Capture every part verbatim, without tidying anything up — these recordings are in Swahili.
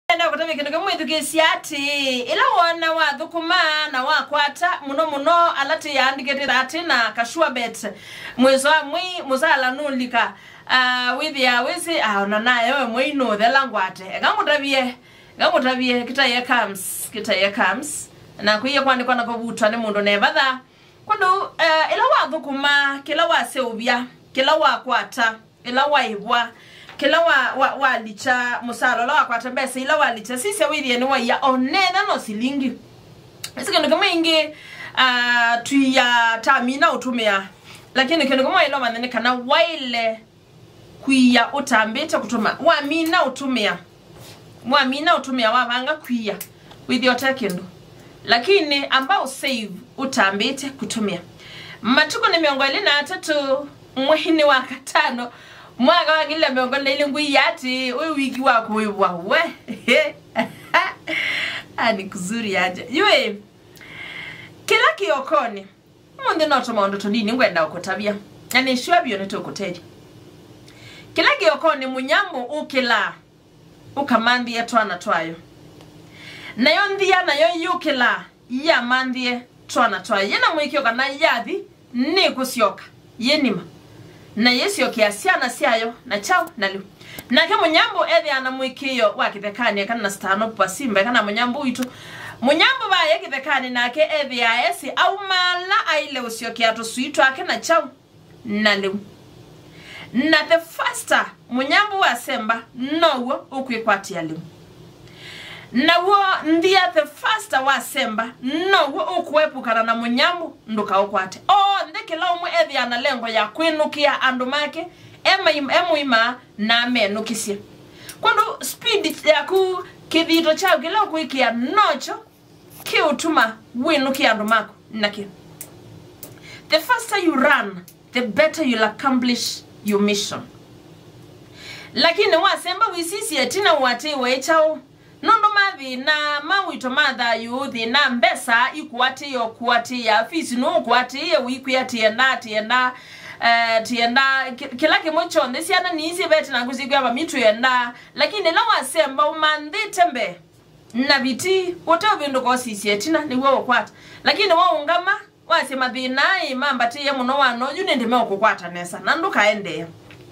enda kutabe kindu kemwe tukisiati ila wana wa thukuma na wa kwata muno muno alati yandikete atina kashua bet mwezo mwi muzala nulika uh with ya wezi ah na naye we mwino the langwate ngamutabie ngamutabie kitaye comes kitaye comes na kuye kwani kwana kobutwa ne mundu ne batha kwando uh, ila wa thukuma kila wa seubia kila wa kwata ila wa ibwa kila wa wa, wa licha musalo la kwa tambese ila wa licha sisi awiri ni wa ya onena no silingi sikendo kama ingi uh, tuya tamina utumia lakini kendo kama ilo manene kana waile kuya utambeta kutuma wa mina utumia wa mina utumia wa vanga kuya with your tekendo lakini ambao save utambete kutumia matuko ni miongoni na tatu mwini wa katano mwaga wagile miongoni ile ngui yati wewe wiki wako wewe we ani kuzuri aje yue kila kiokoni munde noto maondo tondini ngwenda ukotabia yani shwabyo neto ukoteje kila kiokoni munyambo ukila ukamandi yetu anatwayo nayo ndia nayo yukila ya mandie twana twayo yena mwikio kana yadhi ni kusioka yenima na yesi okiasiana siayo na chao na lu na kama munyambo edhi ana mwikio wakithekani kana stano pasimba kana munyambo itu munyambo ba yakithekani nake edhi aesi au mala aile usiokia to suitu ake na chao na lu na the faster munyambo wa semba nowo ukwikwati ya lu na wo ndia the faster wa semba nowo ukwepuka na munyambo nduka ukwate oh ndekela umwe edhi ana lengo ya kwinukia andumake ema emuima na menukisia kwando speed ya ku kidhito chao kila kuikia nocho kiutuma winukia andumako nake the faster you run the better you'll accomplish your mission lakini wasemba wisisi etina wate wechao nondo mavi na mawito madha yuthi na mbesa ikuati yo kuati ya fisi no kuati ya wiku ya tienda tienda eh tienda kila kimocho ndesi ana niisi beti na kuzigwa ba mitu yenda lakini la wasemba umandhi tembe na biti wote vindo ko sisi etina ni wewe kwata lakini wao ungama wasema dhinai mamba tiye muno wano yune ndeme okukwata nesa nanduka ende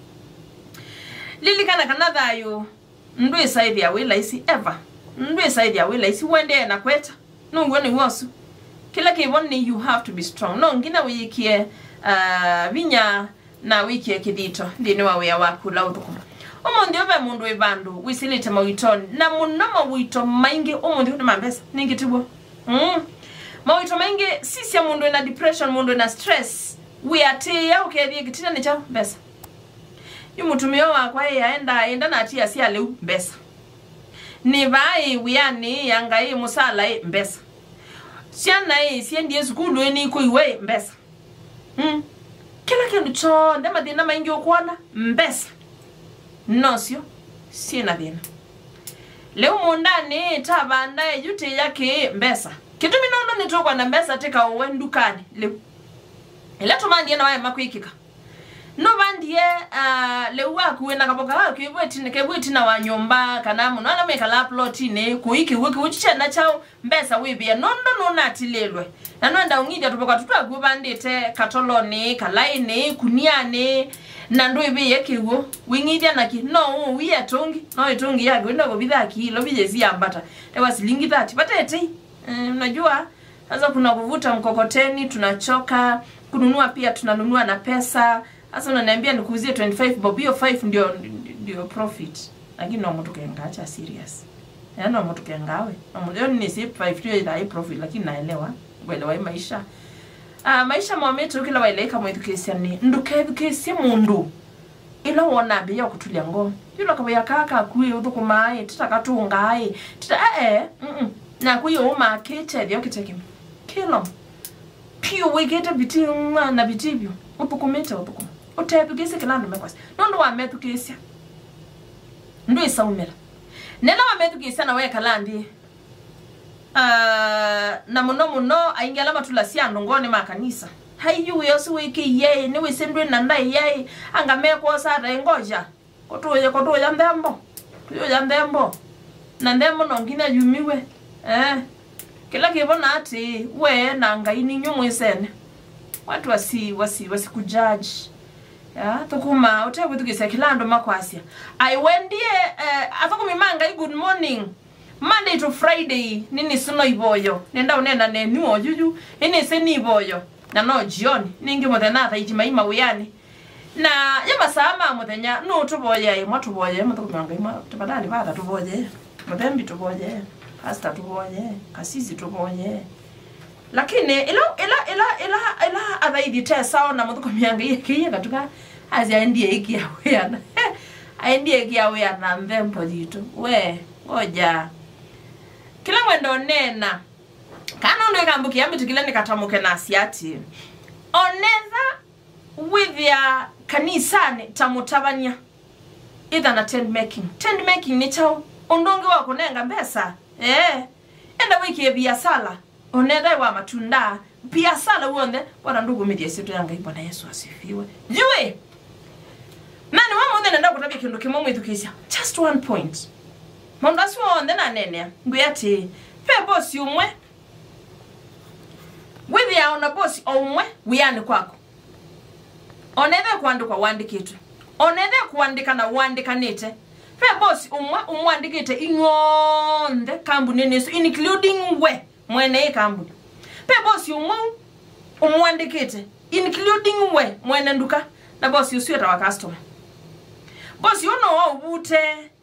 lili kana kana thayo ndwe side ya wila isi ever ndwe side ya wila isi wende na kweta nungwe ni wosu kila kiboni you have to be strong no ngina wikie uh, vinya na wikie kidito ndini wa wea wakula utuku omondi obe mundu ebandu wisilite mawitoni na munoma wito maingi omondi hudu mambesa ningitibo mm. mawito maingi sisi ya mundu ina depression mundu ina stress we are tia ukethie kitina ni chao besa yumutumio wakwa yaenda enda na tia si aleu mbesa ni vai wiani yangai musala mbesa siana hii siendi esukulu eni ko iwe mbesa mm kila kindu cho ndema dina maingi okwana mbesa nosio sina dina leo mondane tabanda yute yake mbesa kitu minondo nitokwa na mbesa teka wendukani leo ila tumandi na wae makwikika no bandie uh, lewa kuwena kaboka wa kwibweti ne kwibweti na wanyomba kana muno na meka upload ne kuiki wiki uchiche na chao mbesa wibia nondo no natilelwe na nonda ungija tupoka tutwa kubandite katoloni kalaini kuniane na ndo ibe yekewo wingidia naki no wiya tongi no itongi yago ndo bidha kilo bijezi ambata ewa silingi thati patete unajua sasa kuna kuvuta mkokoteni tunachoka kununua pia tunanunua na pesa. Sasa unaniambia nikuuzie twenty-five bob hiyo five ndio ndio profit. Lakini no mtu kengacha serious. Yaani no mtu kengawe. Mmoja ni si five ndio ila profit lakini naelewa. Kuelewa maisha. Ah maisha mwametu kila waeleka mwa education ni nduke education mundu. Ila wona bia kutulia ngo. Yule kaba yakaka kuye utuko mai tutakatunga ai. Tuta eh mm na kuyo uma kete ndio kiteke. Kilo. Pio wegeta biti na bitibyo. Upukumeta upukum. Utepukise kilando mekwasi. Nondo wa mepukisia. Ndo isaumela. Nena wa mepukisia na weka landi. Uh, na muno muno aingela matulasia ndongoni makanisa. Hayu yosi wiki yeye ni wisendwe na ndai yeye angameko sara ngoja. Kotoye kotoye ndembo. Tuyo ya ndembo. na ndemo nongina yumiwe eh kila kibona ati we na ngaini nyumu sene watu wasi wasi wasi kujudge ya tukuma utewe tukisa kilando makwasia I wendie uh, atakumimanga good morning Monday to Friday nini suno iboyo nenda unena neni ojuju ini seni iboyo na no jioni ningi muthenya thaiti maima uyani na yama sama muthenya no tuboye mwatuboye mutakumanga ima tubadali bada tuboye muthembi tuboye pasta tuboye kasisi tuboye lakini ila ila ila ila ila athaidi tesa na mutakumanga yeke katuka azi aendie iki yawe aendie iki yawe na mvempo jitu we ngoja kila mwendo nena kana ndo ikambukia mbitu kila nikatamuke na asiati oneza with ya kanisani tamutabania either na tent making tent making ni chao ondonge wako nenga mbesa eh enda wiki ya biasala oneza wa matunda biasala uonde bwana ndugu media situ yanga ibona Yesu asifiwe jue nani wamo ndene nda kutabia kindu kimomo itukisha just one point Mondasi wonde na nene nguyati pe boss umwe with ya ona boss omwe wiyani kwako onede kuandika wandikitu onede kuandika na wandika nete pe boss umwe umwandikite ingonde kambuni neso including we mwene kambuni pe boss umwe umwandikite including we mwene nduka na boss usiweta wa customer boss yono wa ubute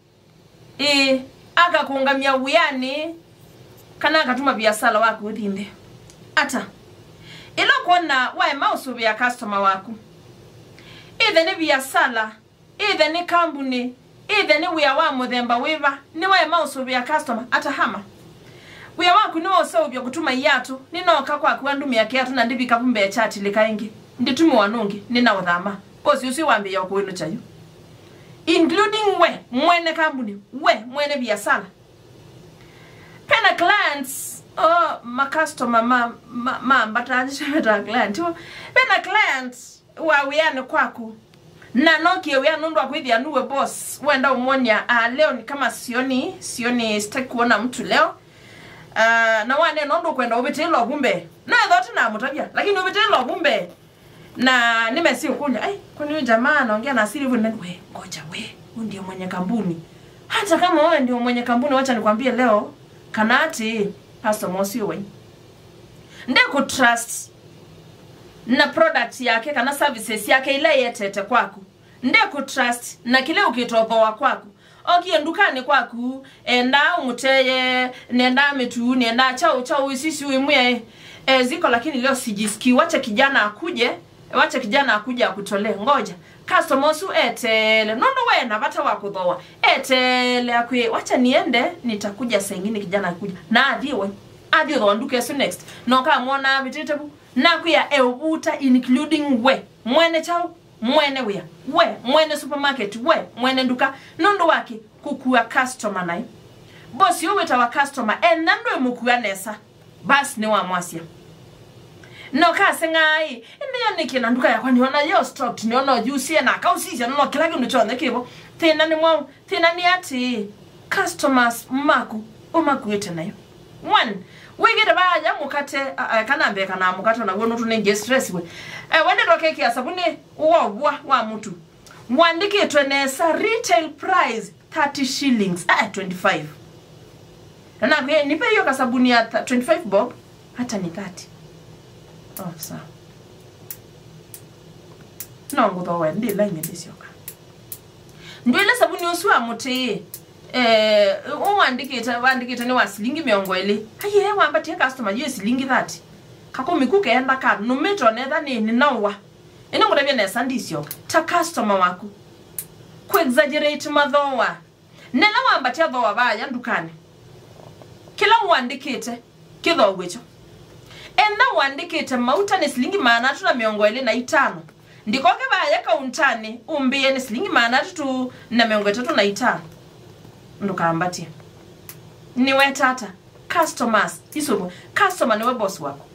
e aka kuungamia uyani kana akatuma biasala wako udinde ata ilo kuona wae mausu bia customer wako either ni biasala either ni kambuni either ni uya wa muthemba wiva ni wae mausu bia customer ata hama uya wako ni wose ubia kutuma yatu ninoka kwa kuandumi yake yatu na ndibi kapumbe ya chati likaingi nditumu wanungi nina udhama bosi usi wambi ya kuwinu chayu including we mwene kambuni we mwene biasala pena clients oh ma customer ma ma, ma bataji shemeta client pena clients wa wiane kwako na noki we anondo akwidi anuwe boss wenda umonya ah, leo ni kama sioni sioni sitaki kuona mtu leo uh, na wane nondo kwenda ubitelo kumbe na dhote na mutabia lakini ubitelo kumbe na nimesi ukunya ai kwani huyu jamaa anaongea na asili hivyo ndani we ngoja we ndio mwenye kampuni hata kama wewe ndio mwenye kampuni wacha nikwambie leo kanati pastor Mosi we nde ku trust na product yake kana services yake ile yetete kwako nde ku trust na kile ukitoboa kwako okie ndukane kwaku enda umuteye nenda metu nenda chao chao sisi uimwe e, ziko lakini leo sijisikii wacha kijana akuje wacha kijana akuja akutolee ngoja customers etele nono wena bata wakudhoa etele akwe wacha niende nitakuja saa nyingine kijana akuja na adiwe adio ndo nduke so next no ka muona bititebu na kuya eubuta including we mwene chao mwene wea we mwene supermarket we mwene nduka nondo wake kukua customer nai boss yo weta wa customer en nando emukuya nesa bas ni wa mwasia no ka sengai ndiyo nikina nduka yakwa niona yo stock niona juice na kausisha no kila kindu chone kibo tena ni mwa tena ni ati customers maku umakuete nayo one wigire baja mukate uh, kana mbe kana mukate na wono tunenge stress we eh wende doke kia sabuni uwa uwa wa mtu mwandike twenesa retail price thirty shillings ah twenty-five na kwe nipe hiyo kasabuni ya twenty-five bob hata ni thirty oh sawa no ngoto wende la imebesioka ndwele sabuni uswa muti eh uwandikita wandikita ni wasilingi miongwele aye wambatie customer yo silingi thirty kako mikuke enda ka no metro nether ni nawa ene ngudabye na sandisio ta customer wako ku exaggerate madhowa nena wambatie dhowa baya ndukane kila wandikite kidho gwecho enda wandikite mauta ni silingi maana tu na miongwele na itano ndiko ke baya kauntani umbiye ni silingi maana tu na miongwele tatu na itano ndukambatia niwe tata customers isubu customer niwe boss wako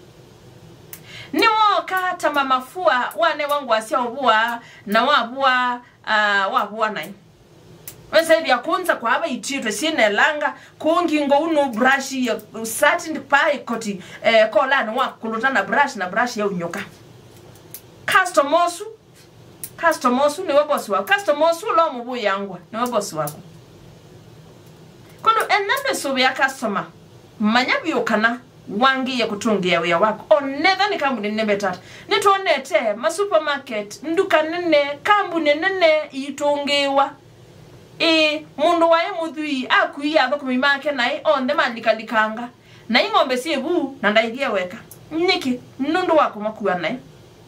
niwo kata mamafua wane wangu asia obua na wabua uh, wabua nai Wese bia kunza kwa aba ititwe sine langa kungingo uno brush ya certain pai koti eh, kola no wakuluta na brush na brush ya unyoka. Customersu customersu ni webosi wako. Customersu lo mubu yangwa ni webosi wako. Kono enambe sobe ya customer manya biokana wangi ya kutungia wea wako onetha ni kambu nene betata nituonete ma supermarket nduka nene kambu nene itungiwa e mundu wae muthwi akuia athukumi make nai onde mandika likanga na ingombe siebu na ndaigie weka niki nundu wako makuwa nai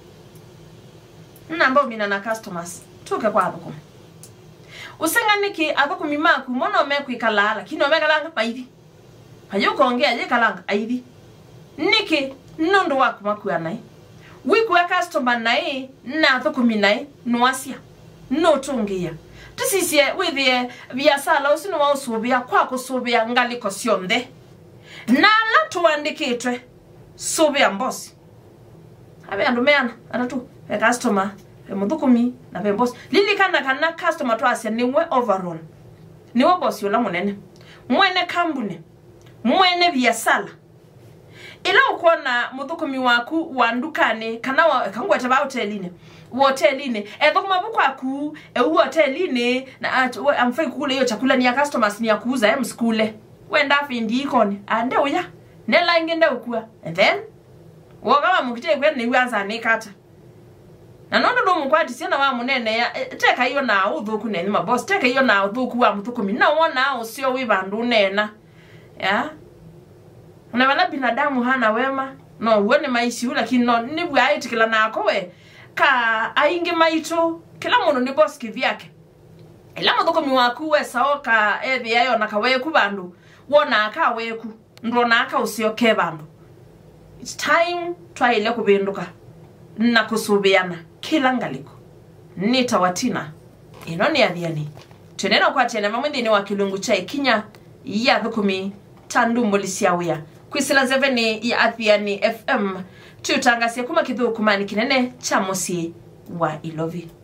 namba umina na customers tuke kwa athukumi usenga niki athukumi maku mona omeku ikalala kino omekalanga paithi hayuko ongea je kalanga aithi niki nundu wako makuwa nai wiku ya customer nai na athukumi nai nuasia no tungia tisisie withie biasala usino wa usubia kwa kusubia ngaliko sionde na la tuandikitwe subia mbosi abe andumeana anatu e customer e muthukumi na be boss lili kana kana customer to asia niwe overall niwe boss yola munene mwene kambune mwene biasala ila ukona muthukumi waku wandukane kana wa kangweta ba hoteline hoteline etho kuma buku aku e hoteline na amfai kule hiyo chakula ni ya customers ni ya kuuza em skule wenda afindi ikone ande uya nela ingende ukua and then wogaba mukite kwe ni wanza ni kata na nondo ndo mukwati sina wa munene ya teka hiyo na uthuku neni ma boss teka hiyo na uthuku wa muthukumi na wona usio wibandu nena ya na wala binadamu hana wema no uone maishi lakini no nibu aitikila nako we ka aingi maito kila mundu ni boss kivyake ila muthukumi waku we saoka ethi ayo nakaweku bandu wona aka weku ndona aka usio ke bandu it's time twaile kubinduka na kusubiana kila ngaliko nitawatina ino ni Athiani tunena kwa tena mamwindi wa kilungu cha ikinya ya thukumi tandu mulisiawia kwisila zeveni ya Athiani F M tutangasia kuma kithukumani kinene cha musi wa Ilovi.